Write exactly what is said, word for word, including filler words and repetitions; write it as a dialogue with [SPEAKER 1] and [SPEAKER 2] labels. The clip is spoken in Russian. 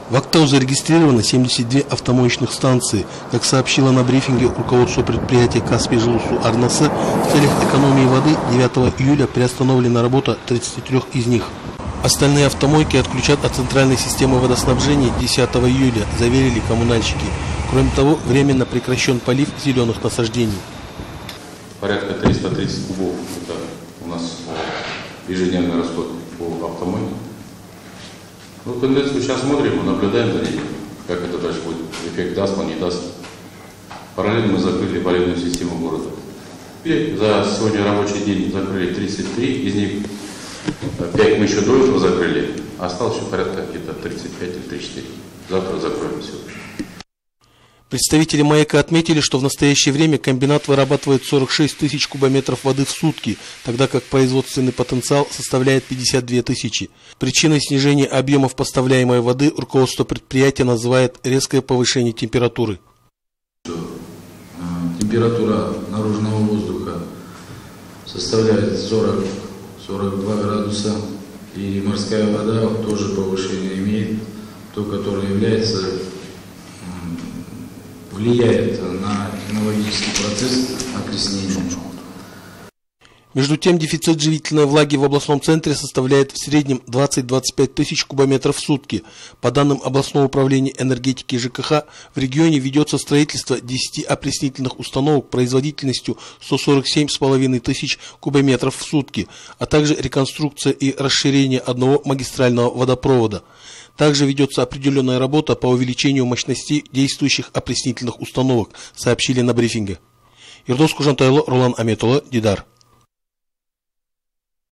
[SPEAKER 1] В Актау зарегистрировано семьдесят две автомоечных станции. Как сообщило на брифинге руководство предприятия Каспий Жылусу Арнасы, в целях экономии воды девятого июля приостановлена работа тридцати трёх из них. Остальные автомойки отключат от центральной системы водоснабжения десятого июля, заверили коммунальщики. Кроме того, временно прекращен полив зеленых насаждений.
[SPEAKER 2] Порядка триста тридцать кубов – это у нас ежедневный расход по автомойке. Ну, тенденцию сейчас смотрим, мы наблюдаем за ней, как это дальше будет, эффект даст, он не даст. Параллельно мы закрыли поливную систему города. И за сегодня рабочий день закрыли тридцать три, из них пять мы еще до этого закрыли, а осталось еще порядка где-то тридцать пять или тридцать четыре. Завтра закроем все.
[SPEAKER 1] Представители МАЭКа отметили, что в настоящее время комбинат вырабатывает сорок шесть тысяч кубометров воды в сутки, тогда как производственный потенциал составляет пятьдесят две тысячи. Причиной снижения объемов поставляемой воды руководство предприятия называет резкое повышение температуры.
[SPEAKER 3] Температура наружного воздуха составляет сорок — сорок два градуса, и морская вода тоже повышение имеет, то, которое является влияет на технологический процесс окисления.
[SPEAKER 1] Между тем, дефицит живительной влаги в областном центре составляет в среднем двадцать — двадцать пять тысяч кубометров в сутки. По данным областного управления энергетики ЖКХ, в регионе ведется строительство десяти опреснительных установок производительностью сто сорок семь с половиной тысяч кубометров в сутки, а также реконструкция и расширение одного магистрального водопровода. Также ведется определенная работа по увеличению мощностей действующих опреснительных установок, сообщили на брифинге. Ердос Кужантайло, Ролан Аметулло, Дидар.